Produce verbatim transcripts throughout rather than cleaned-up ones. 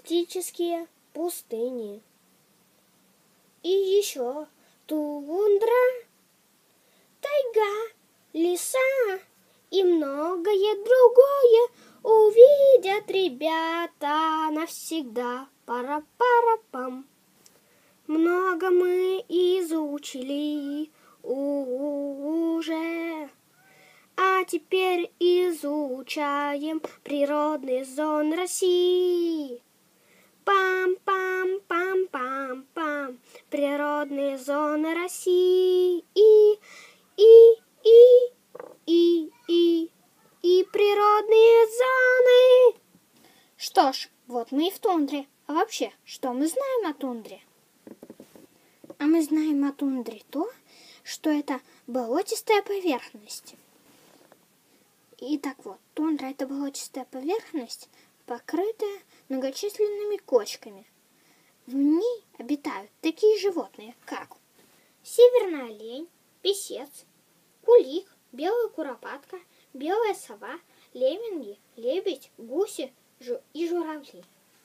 арктические пустыни. И еще тундра, тайга, леса и многое другое увидят ребята навсегда. Пара-пара-пам. Много мы изучили уже, а теперь изучаем природные зоны России. Пам-пам-пам-пам-пам. Природные зоны России. И, и, и, и, и, и природные зоны. Что ж, вот мы и в тундре. А вообще, что мы знаем о тундре? А мы знаем о тундре то, что это болотистая поверхность. Итак, вот, тундра – это болотистая поверхность, покрытая многочисленными кочками. В ней обитают такие животные, как северный олень, песец, кулик, белая куропатка, белая сова, лемминги, лебедь, гуси и журавли.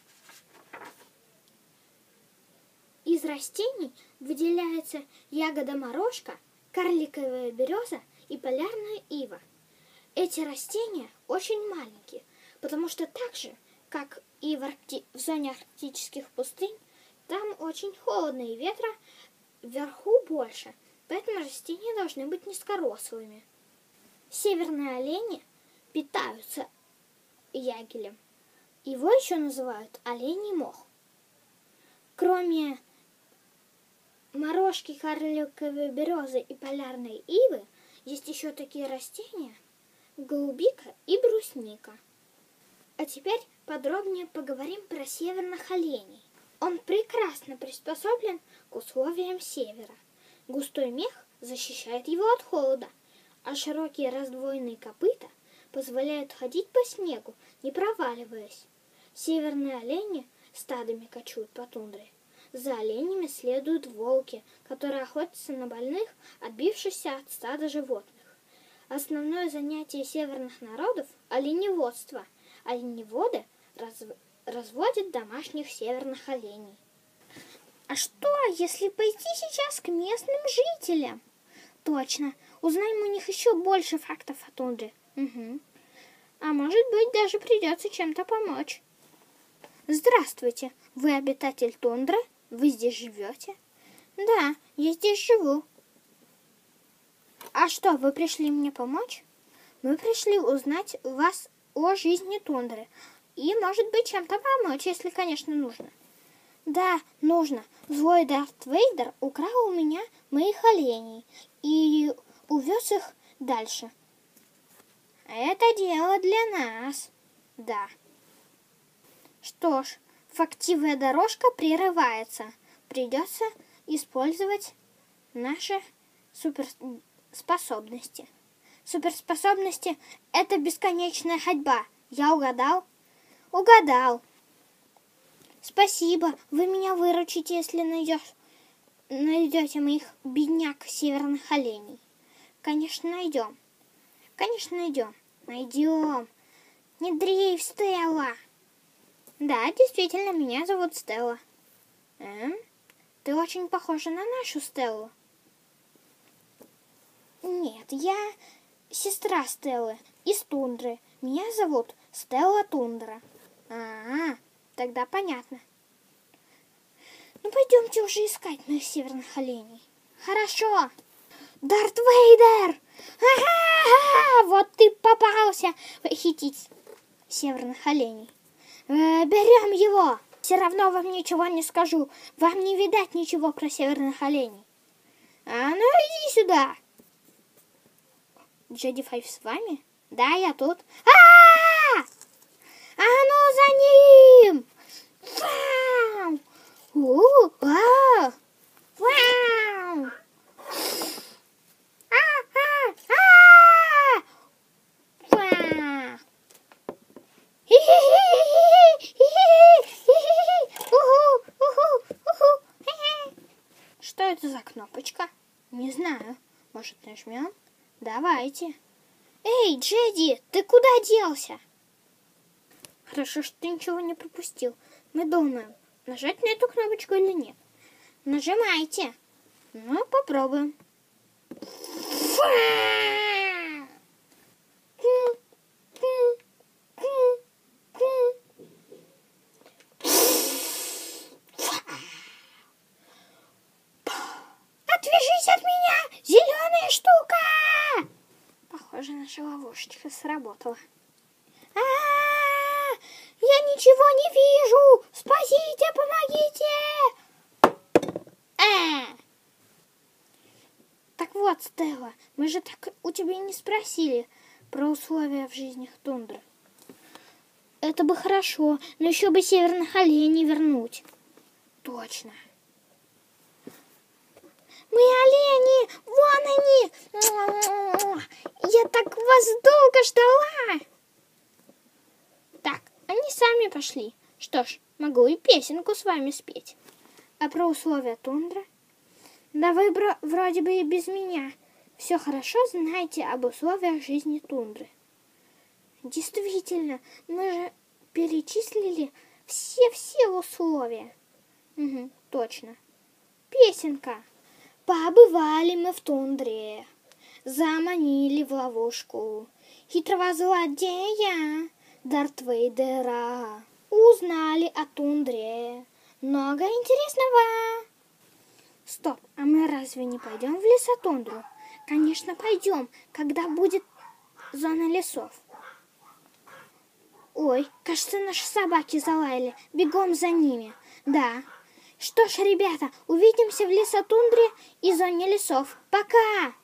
Из растений выделяется ягода-морожка, карликовая береза и полярная ива. Эти растения очень маленькие, потому что так же, как и в, аркти... в зоне арктических пустынь, там очень холодно и ветра вверху больше, поэтому растения должны быть низкорослыми. Северные олени питаются ягелем. Его еще называют оленей мох. Кроме морожки, карликовой березы и полярной ивы, есть еще такие растения – голубика и брусника. А теперь подробнее поговорим про северных оленей. Он прекрасно приспособлен к условиям севера. Густой мех защищает его от холода, а широкие раздвоенные копыта позволяют ходить по снегу, не проваливаясь. Северные олени стадами кочуют по тундре. За оленями следуют волки, которые охотятся на больных, отбившихся от стада животных. Основное занятие северных народов – оленеводство. Оленеводы раз... разводят домашних северных оленей. А что, если пойти сейчас к местным жителям? Точно, узнаем у них еще больше фактов о тундре. Угу. А может быть, даже придется чем-то помочь. Здравствуйте, вы обитатель тундры? Вы здесь живете? Да, я здесь живу. А что, вы пришли мне помочь? Мы пришли узнать вас о жизни тундры. И, может быть, чем-то помочь, если, конечно, нужно. Да, нужно. Злой Дарт Вейдер украл у меня моих оленей и увез их дальше. Это дело для нас. Да. Что ж, фактивная дорожка прерывается. Придется использовать наши суперспособности. Суперспособности – это бесконечная ходьба. Я угадал? Угадал. Спасибо, вы меня выручите, если найдешь, найдете моих бедняк северных оленей. Конечно, найдем. Конечно, найдем. Найдем. Не дрейф, Стелла. Да, действительно, меня зовут Стелла. Эм? Ты очень похожа на нашу Стеллу. Нет, я сестра Стеллы из тундры. Меня зовут Стелла Тундра. А, тогда понятно. Ну, пойдемте уже искать моих северных оленей. Хорошо. Дарт Вейдер! Ага, вот ты попался похитить северных оленей. Э, берем его. Все равно вам ничего не скажу. Вам не видать ничего про северных оленей. А ну иди сюда. Джеди Файв с вами? Да, я тут. А-а-а! А ну за ним! Вау! У-у-у! Вау! А-а-а! Вау! Что это за кнопочка? Не знаю. Может, нажмем? Давайте. Эй, Джеди, ты куда делся? Хорошо, что ты ничего не пропустил. Мы думаем, нажать на эту кнопочку или нет. Нажимайте. Ну, попробуем. Отвяжись от меня, зеленая штука! Похоже, наша ловушечка сработала. А-а-а! Я ничего не вижу! Спасите, помогите! А! Так вот, Стелла, мы же так у тебя не спросили про условия в жизни тундры. Это бы хорошо, но еще бы северных оленей вернуть. Точно. Мы олени! Вон они! Я так вас долго ждала! Так, они сами пошли. Что ж, могу и песенку с вами спеть. А про условия тундры? Да вы бро- вроде бы и без меня все хорошо знаете об условиях жизни тундры. Действительно, мы же перечислили все-все условия. Угу, точно. Песенка. Побывали мы в тундре, заманили в ловушку хитрого злодея Дарт Вейдера. Узнали о тундре много интересного. Стоп, а мы разве не пойдем в лесотундру? Конечно, пойдем, когда будет зона лесов. Ой, кажется, наши собаки залаяли. Бегом за ними. Да. Что ж, ребята, увидимся в лесотундре и зоне лесов. Пока!